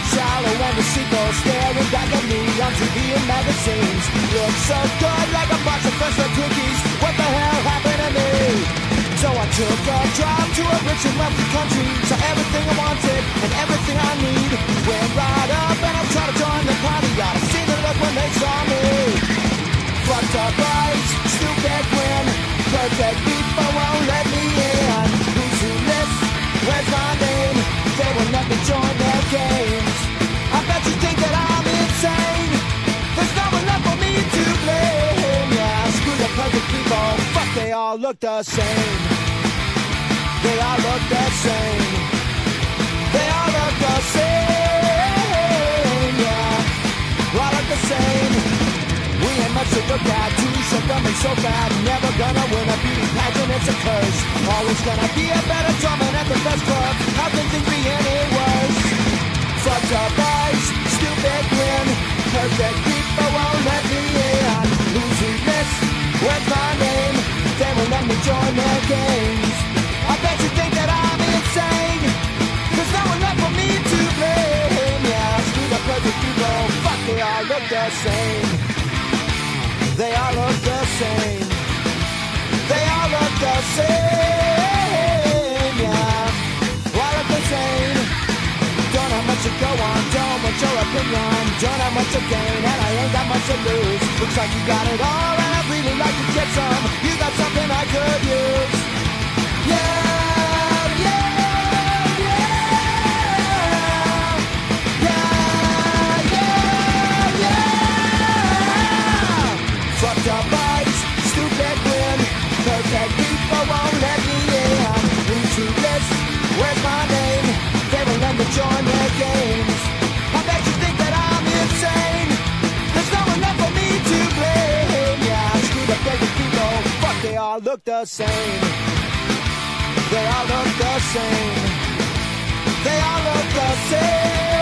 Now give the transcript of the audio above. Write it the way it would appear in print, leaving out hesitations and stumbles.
shallow and the sequel staring back at me on TV and magazines. Look so good like a box of fresh red cookies. What the hell happened to me? So I took a drive to a rich and wealthy country. Saw everything I wanted and everything I need. Went right up and I tried to join the party. I'd have seen the look when they saw me. Fucked up eyes, stupid grin. Perfect people won't let me in. Who's who list? Where's my name? They will let me join their games. I bet you think that I'm insane. There's no one left for me to blame. Yeah, screw the perfect people. Fuck, they all look the same. They all look the same. They all look the same. Yeah, all look the same. We ain't much to look at. Too so dumb and so bad. Never gonna win a beauty pageant, it's a curse. Always gonna be a better drummer at the best club. How can things be any worse? Fucked up eyes, stupid grin. Perfect people won't let me in. Losing this, where's my name? They won't let me join their games. I bet you think that I'm insane. There's no one left for me to blame. Yeah, screw the perfect people. Fuck, they all look the same. They all look the same. They all look the same, yeah. All look the same. Don't have much to go on, don't want your opinion. Don't have much to gain, and I ain't got much to lose. Looks like you got it all, and I'd really like to get some. You got something I could use. Yeah. Fucked up eyes, stupid grin. Perfect people won't let me in. Who's who list? Where's my name? They won't let me join their games. I bet you think that I'm insane. There's no one left for me to blame. Yeah, screw the perfect people. Fuck, they all look the same. They all look the same. They all look the same.